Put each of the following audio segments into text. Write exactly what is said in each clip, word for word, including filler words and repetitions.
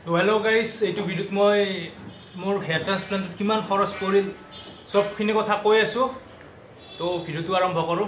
So hello guys, এইটো ভিডিওত মই মোৰ হেয়াৰ ট্ৰান্সপ্লান্ট কিমান খৰচ পৰিল সবখিনি কথা কৈ আছো। তো ভিডিওটো আৰম্ভ কৰো।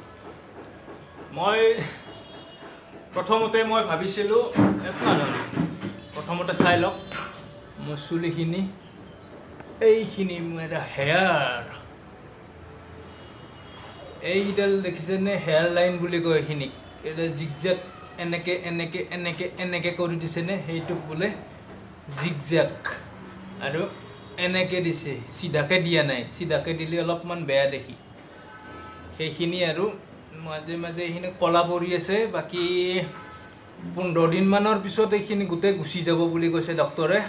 মই প্ৰথমতে মই ভাবিছিলো এটা না প্ৰথমতে চাই লওক মোৰ চুলিখিনি এইখিনি মোৰ হেয়াৰ এইডাল দেখিছেনে হেয়াৰ লাইন বুলি কয় এইখিনি এটা জিগজ্যাগ এনেকে এনেকে এনেকে এনেকে কৰি দিছে নে হেইটো বলে জিগজ্যাগ আৰু এনেকে দিছে সিধাকে দিয়া নাই সিধাকে দিলে অলপমান বেয়া দেখি সেইখিনি আৰু মাজে মাজে এইখিনি কলা পৰি আছে বাকি পোন্ধৰ দিন মানৰ পিছত এইখিনি গুতে গুছি যাব বুলি কৈছে ডক্টৰে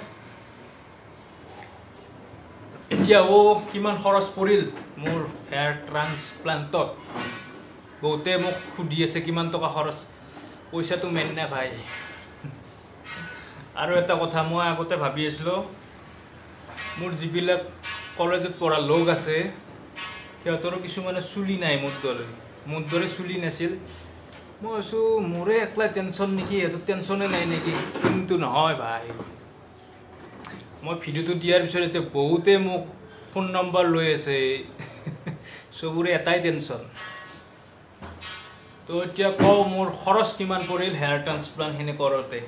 এতিয়া ও কিমান খৰচ পৰিল মোৰ হেয়াৰ ট্ৰান্সপ্লান্টত বহুতে মোক খুদি আছে কিমান টকা খৰচ পইচা তো মেন না ভাই আৰু এটা কথা মই আগতে ভাবি আছিলো মোৰ জিবিলাক কলেজত পঢ়া লোক আছে সিহঁতৰ কিছু মানে চুলি নাই মোৰ দৰে মোৰ দৰে চুলি নাছিল মই আছো মোৰে একলা টেনচন নেকি এটো টেনচনে নাই নেকি কিন্তু নহয় ভাই মই ভিডিওটো দিয়াৰ পিছত এতে বহুতে মোক ফোন নম্বৰ লৈ আছে সবৰে এটাই টেনচন তো এতিয়া কও মোৰ খৰচ কিমান পৰিল হেয়াৰ ট্ৰান্সপ্লান্ট হেনে কৰতে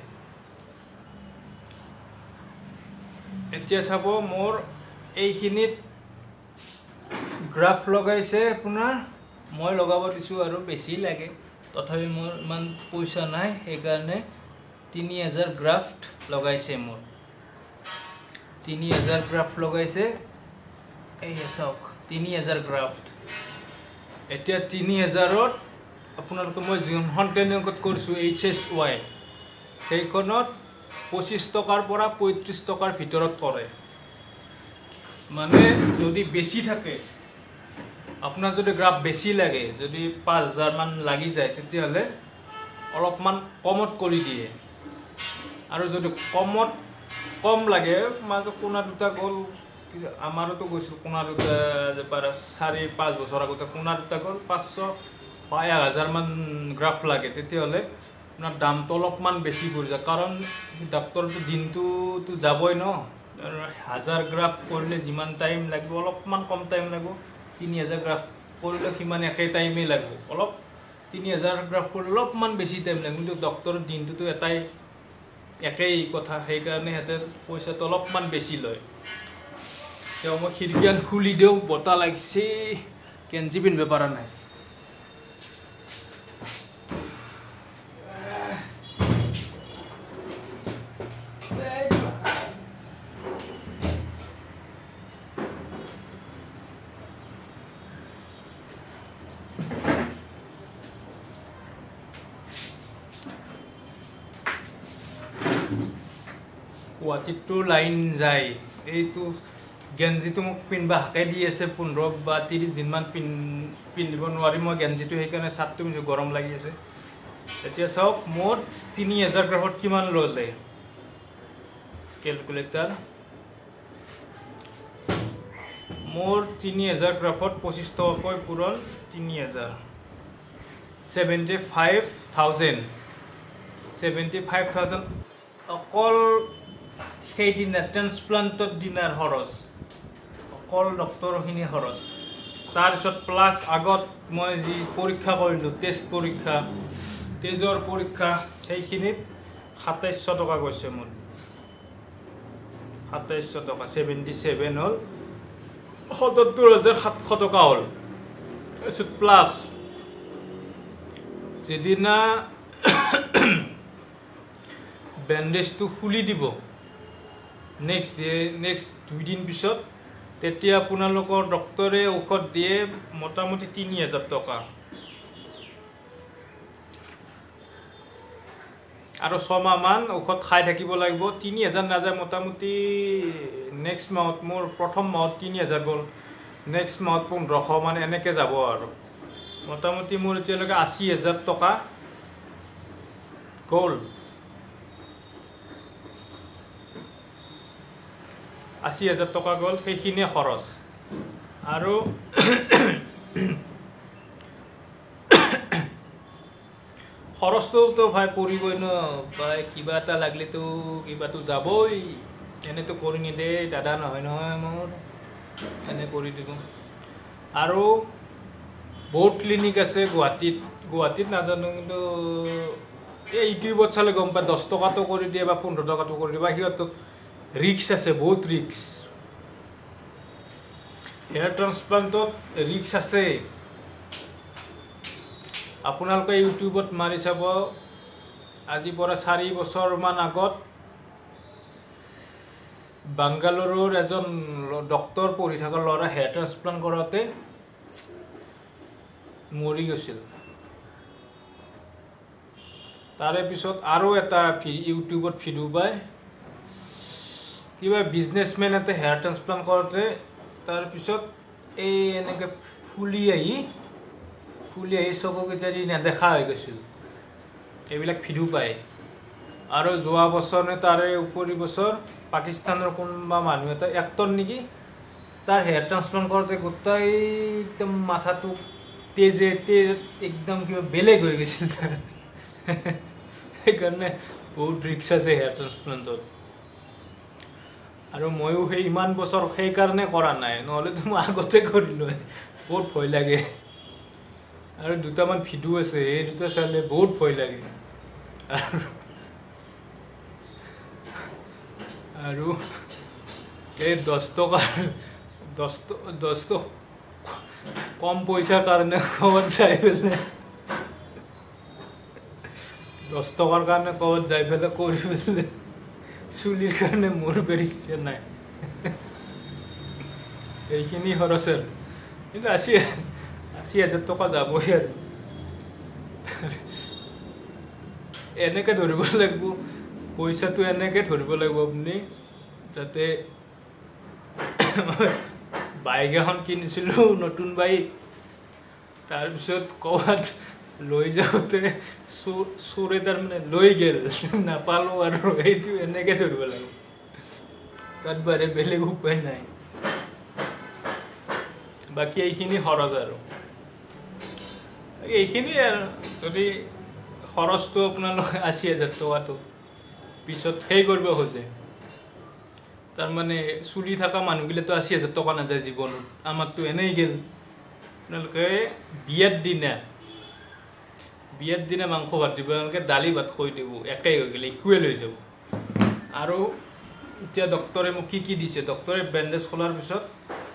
এতিয়া চাব মোৰ এইখিনিত গ্ৰাফ লগাইছে আপোনাৰ মই লগাব দিছো আৰু বেছি লাগে তথাপি মোৰ মান পইচা নাই সেইকাৰণে তিনি হাজাৰ গ্ৰাফট লগাইছে মোৰ তিনি হাজাৰ গ্ৰাফ লগাইছে এই চাওক তিনি হাজাৰ গ্ৰাফট এতিয়া তিনি হাজাৰত আপোনালোকে মই যোনখন ট্ৰেইনিঙত কৰিছো এইচ এছ ওয়াই সেইখনত পঁচিছ টকাৰ পৰা পঁয়ত্ৰিশ টকাৰ ভিতৰত পৰে মানে যদি বেছি থাকে আপোনাৰ যদি গ্ৰাফ বেছি লাগে যদি পাঁচ হাজাৰ মান লাগি যায় তেতিয়াহলে অলপমান কমত কৰি দিয়ে আৰু যদি কমত কম লাগে মাঝে কোনা দুটা গল আমাৰতো গৈছিল কোনা দুটা যে পাৰা চাৰি পাঁচ বছৰ আগতে কোনা দুটা গল পাঁচশ বা এক হাজাৰ মান গ্ৰাফ লাগে তেতিয়াহলে আপোনাৰ দামটো অলপমান বেছি পৰি যায় কাৰণ ডক্টৰটো দিনটো তো যাবই ন হাজাৰ গ্ৰাফ কৰিলে যিমান টাইম লাগিব অলপমান কম টাইম লাগিব তিনি হাজাৰ গ্ৰাফ কৰিলে কিমান একে টাইমে লাগিব অলপ তিনি হাজাৰ গ্ৰাফ কৰিলে অলপমান বেছি টাইম লাগে কিন্তু ডক্টৰৰ দিনটোতো এটাই একেই কথা সেইকাৰণে হেতে পইচাটো অলপমান বেছি লয় তেওঁ মই খিৰিকিয়ান খুলি দিওঁ বতাহ লাগিছে কেঞ্চি পিন্ধিব পৰা নাই গুৱাহাটীতো লাইন যায় এইটো গেঞ্জিটো মোক পিন্ধিব হাকে দি আছে পোন্ধৰ বা ত্ৰিশ দিন মান পিন্ধিব নোৱাৰি মই গেঞ্জিটো সেইকাৰণে চাৰ্টটো পিন্ধি গৰম লাগি আছে এতিয়া চাওক মোৰ তিনি হাজাৰ গ্ৰাফত কিমান ল'লে কেলকুলেটাৰ মোৰ তিনি হাজাৰ গ্ৰাফত পঁচিছ টকাকৈ পূৰণ তিনি হাজাৰ seventy five thousand seventy five thousand অকল সেইদিনা ট্ৰান্সপ্লান্টৰ দিনাৰ খৰচ অকল ডক্টৰখিনি খৰচ তাৰপিছত প্লাছ আগত মই যি পৰীক্ষা কৰিলোঁ টেষ্ট পৰীক্ষা তেজৰ পৰীক্ষা সেইখিনিত সাতাইছশ টকা গৈছে মোৰ সাতাইছশ টকা ছেভেণ্টি ছেভেন হ'ল সত্তৰ হাজাৰ সাতশ টকা হ'ল তাৰপিছত প্লাছ যিদিনা বেণ্ডেজটো খুলি দিব নেক্সট ডে নেক্সট দুইদিন পিছত তেতিয়া আপোনালোকৰ ডক্টৰে ঔষধ দিয়ে মোটামুটি তিনি হাজাৰ টকা আৰু ছমাহ মান ঔষধ খাই থাকিব লাগিব তিনি হাজাৰ নাযায় মোটামুটি নেক্সট মাহত মোৰ প্ৰথম মাহত তিনি হাজাৰ গ'ল নেক্সট মাহত পোন্ধৰশ মান এনেকৈ যাব আৰু মোটামুটি মোৰ এতিয়ালৈকে আশী হাজাৰ টকা গ'ল আশী হাজাৰ টকা গ'ল সেইখিনিয়ে খৰচ আৰু খৰচটোতো ভাই পৰিবই ন ভাই কিবা এটা লাগিলেতো কিবাটো যাবই এনেতো কৰি নিদে দাদা নহয় নহয় মোৰ এনে কৰি দিব আৰু বহুত ক্লিনিক আছে গুৱাহাটীত গুৱাহাটীত নাজানো কিন্তু এই ইউটিউবত চালে গম পায় দহ টকাটো কৰি দিয়ে বা পোন্ধৰ টকাটো কৰি দিয়ে বা সিহঁতত ৰিক্স আছে বহুত ৰিক্স হেয়াৰ ট্ৰান্সপ্লান্টত ৰিক্স আছে আপোনালোকে ইউটিউবত মাৰি চাব আজিৰ পৰা চাৰি বছৰমান আগত বাংগালোৰৰ এজন ডক্টৰ পঢ়ি থকা ল'ৰা হেয়াৰ ট্ৰান্সপ্লান্ট কৰাতে মৰি গৈছিল তাৰে পিছত আৰু এটা ইউটিউবত ভিডিঅ' পায় কিবা বিজনেছমেন এটা হেয়াৰ ট্ৰান্সপ্লান্ট কৰোঁতে তাৰপিছত এই এনেকৈ ফুলি আহি ফুলি আহি চকুকেইটা দি নেদেখা হৈ গৈছিল এইবিলাক ভিডিঅ' পায় আৰু যোৱা বছৰ নে তাৰে উপৰি বছৰ পাকিস্তানৰ কোনোবা মানুহ এটা এক্টৰ নেকি তাৰ হেয়াৰ ট্ৰান্সপ্লান্ট কৰোঁতে গোটেই একদম মাথাটো তেজে তেজ একদম কিবা বেলেগ হৈ গৈছিল তাৰ সেইকাৰণে বহুত ৰিক্স আছে হেয়াৰ ট্ৰান্সপ্লান্টত আৰু ময়ো সেই ইমান বছৰ সেইকাৰণে কৰা নাই নহ'লেতো মই আগতে কৰিলোঁ বহুত ভয় লাগে আৰু দুটামান ভিডিঅ' আছে এই দুটা চালে বহুত ভয় লাগে আৰু আৰু এই দহ টকা দহ দহ কম পইচাৰ কাৰণে ক'ৰবাত যাই পেলাই দহ টকাৰ কাৰণে ক'ৰবাত যাই পেলাই কৰি পেলাই চুলিৰ কাৰণে মোৰ বেৰিছে নাই এইখিনি খৰচ আৰু কিন্তু আশী আশী হাজাৰ টকা যাবই আৰু এনেকৈ ধৰিব লাগিব পইচাটো এনেকৈ ধৰিব লাগিব আপুনি যাতে বাইক এখন কিনিছিলোঁ নতুন বাইক তাৰপিছত ক'ৰবাত লৈ যাওঁতে চোৰ চোৰে তাৰমানে লৈ গ'ল নাপালোঁ আৰু সেইটো এনেকৈ ধৰিব লাগিব তাত বাৰে বেলেগ উপায় নাই বাকী এইখিনি খৰচ আৰু এইখিনি আৰু যদি খৰচটো আপোনালোকে আশী হাজাৰ টকাটো পিছত সেই কৰিব খোজে তাৰমানে চুলি থকা মানুহগিলাতো আশী হাজাৰ টকা নাযায় জীৱনত আমাৰতো এনেই গ'ল আপোনালোকে বিয়াৰ দিনা বিয়াৰ দিনা মাংস ভাত দিব আপোনালোকে দালি ভাত খুৱাই দিব একেই হৈ গ'লে ইকুৱেল হৈ যাব আৰু এতিয়া ডক্টৰে মোক কি কি দিছে ডক্টৰে বেণ্ডেজ খোলাৰ পিছত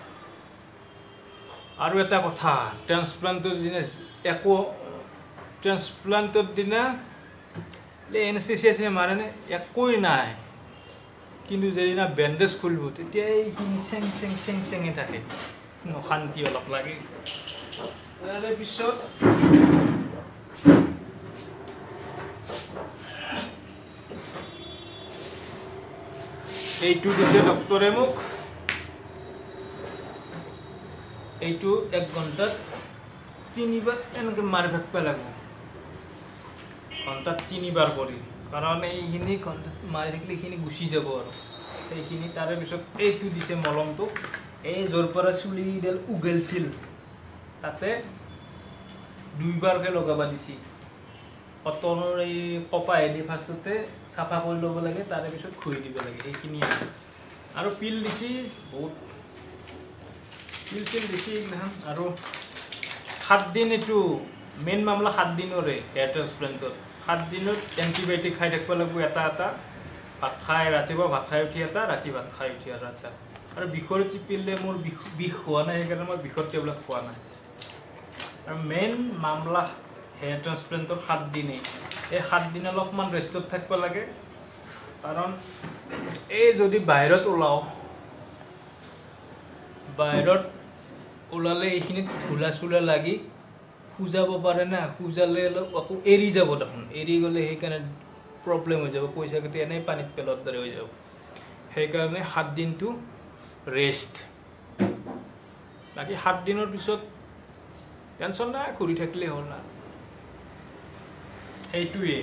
আৰু এটা কথা ট্ৰান্সপ্লান্টৰ দিনা একো ট্ৰান্সপ্লান্টৰ দিনা এনেস্থেচিয়া মাৰেনে একোৱেই নাই কিন্তু যেদিনা বেণ্ডেজ খুলিব তেতিয়া এইখিনি চেং চেং চেং চেঙে থাকে অশান্তি অলপ লাগে তাৰে পিছত এইটো দিছে ডক্টৰে মোক এইটো এক ঘণ্টাত তিনিবাৰ এনেকৈ মাৰি থাকিব লাগিব ঘণ্টাত তিনিবাৰ কৰি কাৰণ এইখিনি ঘণ্টাত মাৰি থাকিলে এইখিনি গুচি যাব আৰু সেইখিনি তাৰে পিছত এইটো দিছে মলমটো এই য'ৰ পৰা চুলিডাল উগেলছিল তাতে দুইবাৰকৈ লগাব দিছে কটনৰ এই কপাহেদি ফাৰ্ষ্টতে চাফা কৰি ল'ব লাগে তাৰে পিছত ঘঁহি দিব লাগে সেইখিনি আৰু পিল দিছে বহুত পিল চিল দিছে এইগিলাখান আৰু সাত দিন এইটো মেইন মামলা সাত দিনৰে হেয়াৰ ট্ৰান্সপ্লান্টত সাত দিনত এণ্টিবায়'টিক খাই থাকিব লাগিব এটা এটা ভাত খাই ৰাতিপুৱা ভাত খাই উঠি এটা ৰাতি ভাত খাই উঠি আৰু আচ্ছা আৰু বিষৰ চিপিলে মোৰ বিষ বিষ হোৱা নাই সেইকাৰণে মই বিষৰ টেবলেট খোৱা নাই আৰু মেইন মামলা হেয়াৰ ট্ৰান্সপ্লান্টৰ সাত দিনেই এই সাত দিন অলপমান ৰেষ্টত থাকিব লাগে কাৰণ এই যদি বাহিৰত ওলাওঁ বাহিৰত ওলালে এইখিনিত ধূলা চোলা লাগি খুজাব পাৰে না খুজালে অলপ আকৌ এৰি যাব দেখোন এৰি গ'লে সেইকাৰণে প্ৰব্লেম হৈ যাব পইচা কেতিয়া এনেই পানীত পেলোৱাৰ দৰে হৈ যাব সেইকাৰণে সাত দিনটো ৰেষ্ট বাকী সাত দিনৰ পিছত টেনশ্যন নাই ঘূৰি থাকিলেই হ'ল না সেইটোৱেই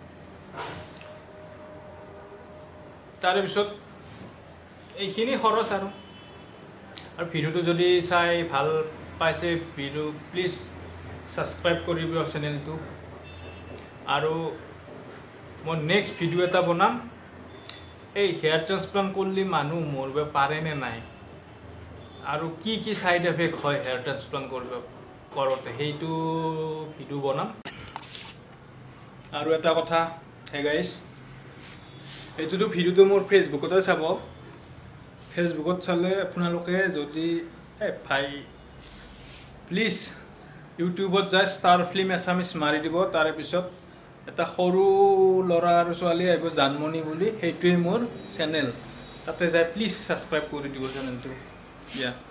তাৰে পিছত এইখিনি খৰচ আৰু আৰু ভিডিঅ'টো যদি চাই ভাল পাইছে ভিডিঅ' প্লিজ ছাবস্ক্ৰাইব কৰিব চেনেলটো আৰু মই নেক্সট ভিডিঅ' এটা বনাম এই হেয়াৰ ট্ৰান্সপ্লান্ট কৰিলে মানুহ মৰিব পাৰে নে নাই আৰু কি কি সাইড এফেক্ট হয় হেয়াৰ ট্ৰান্সপ্লান্ট কৰিব কৰোঁতে সেইটো ভিডিঅ' বনাম আৰু এটা কথা হে গাইজ এইটোতো ভিডিঅ'টো মোৰ ফেচবুকতে চাব ফেচবুকত চালে আপোনালোকে যদি এ ভাই প্লিজ ইউটিউবত যায় ষ্টাৰ ফিল্ম এছামিছ মাৰি দিব তাৰে পিছত এটা সৰু ল'ৰা আৰু ছোৱালী আহিব জানমণি বুলি সেইটোৱে মোৰ চেনেল তাতে যায় প্লিজ ছাবস্ক্ৰাইব কৰি দিব চেনেলটো দিয়া